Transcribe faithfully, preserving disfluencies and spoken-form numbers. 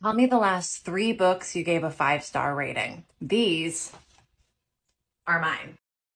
Tell me the last three books you gave a five-star rating. These are mine.